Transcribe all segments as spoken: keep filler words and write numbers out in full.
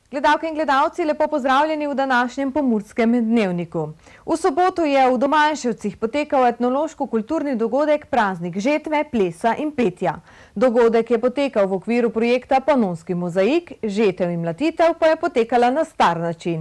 Gledalke in gledalci, lepo pozdravljeni v današnjem Pomurskem dnevniku. V soboto je v Domanjševcih potekal etnološko-kulturni dogodek Praznik žetve, plesa in petja. Dogodek je potekal v okviru projekta Panonski mozaik, žetev in mlatitev pa je potekala na star način.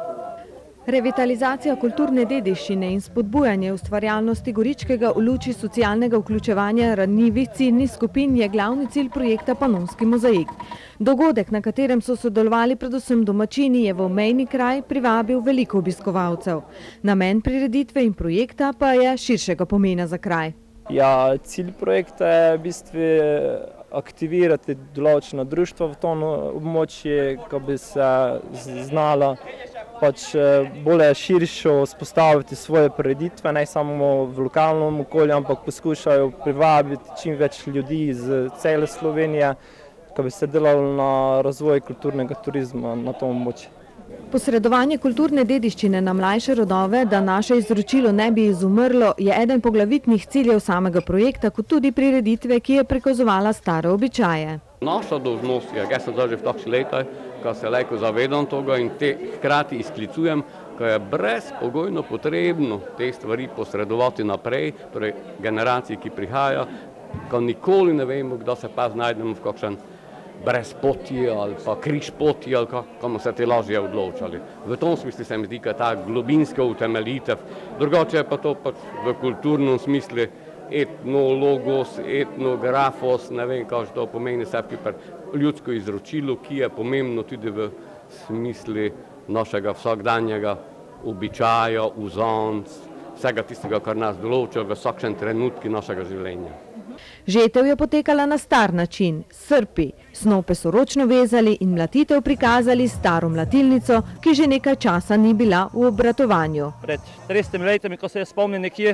Revitalizacija kulturne dediščine in spodbujanje ustvarjalnosti Goričkega v luči socialnega vključevanja ranljivih ciljnih skupin je glavni cilj projekta Panonski mozaik. Dogodek, na katerem so sodelovali predvsem domačini, je v obmejni kraj privabil veliko obiskovalcev. Namen prireditve in projekta pa je širšega pomena za kraj. Ja, cilj projekta je v bistvu aktivirati določena društva v tom območju, ko bi se znala pač bolje širšo spostaviti svoje prireditve, ne samo v lokalnem okolju, ampak poskušajo privabiti čim več ljudi iz cele Slovenije, ko bi se delalo na razvoj kulturnega turizma na tom območju. Posredovanje kulturne dediščine na mlajše rodove, da naše izročilo ne bi izumrlo, je eden poglavitnih ciljev samega projekta, kot tudi prireditve, ki je prikazovala stare običaje. Naša dolžnost je, jaz sem zdaj že v takšnih letih, ko se lejko zavedam toga in te hkrati izklicujem, ko je brezpogojno potrebno te stvari posredovati naprej, torej generaciji, ki prihaja, ko nikoli ne vemo, kdo se pa znajdemo v kakšen brezpotje ali pa križpotje ali kako se te lažje odločali. V tom smislu se mi zdi, da je ta globinska utemeljitev, drugače je pa to pač v kulturnem smislu etnologos, etnografos, ne vem, kaj to pomeni, se pri ljudsko izročilo, ki je pomembno tudi v smislu našega vsakdanjega običaja, uzanc, vsega tistega, kar nas določa v vsakem trenutku našega življenja. Žetev je potekala na star način, srpi, snope so ročno vezali in mlatitev prikazali staro mlatilnico, ki že nekaj časa ni bila v obratovanju. Pred tridesetimi letami, ko se je spomnil nekje,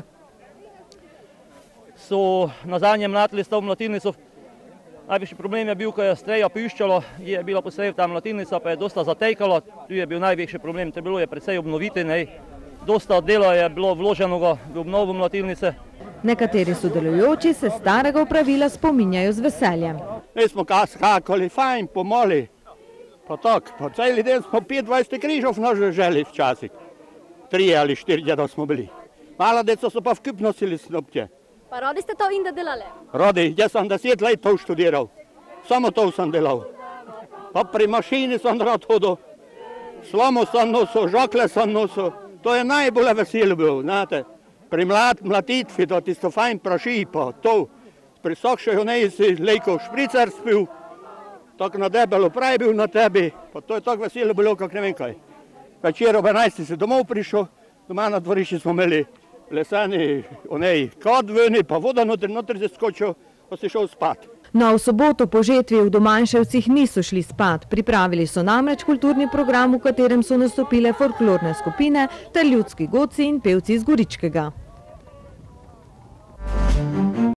so nazadnje mlatili s to mlatilnico. Najvišji problem je bil, ko je streja piščalo, je bila posebej ta mlatilnica, pa je dosta zatekala, tu je bil največji problem, trebalo je precej obnoviti, ne. Dosta dela je bilo vloženega v obnovo mlatilnice. Nekateri sodelujoči se starega opravila spominjajo z veseljem. Mi smo skakali fajn, pomoli, pa tak, pa celi dan smo petindvajset križov naželi včasih. Trije ali štirje, da smo bili. Mala deca so pa vkup nosili snopke. Pa radi ste to in da delali? Radi, jaz sem deset let to študiral, samo to sem delal. Pa pri mašini sem rad hodil, slamo sem nosil, žakle sem nosil, to je najbolj vesel bil, znate. Pri mlatitvi, da tisto fajn praši, pa to, pri vsakšejo nej si lejko špricer spil, tako na debelo pravi bil na tebi, pa to je tako veselo bilo, kak ne vem kaj. Večer ob enajstih si domov prišel, doma na dvorišči smo imeli leseni, onej kad veni, pa voda notri, notri se skočil, pa si šel spat. No, v soboto po žetvi v Domanjševcih niso šli spat. Pripravili so namreč kulturni program, v katerem so nastopile folklorne skupine ter ljudski godci in pevci iz Goričkega.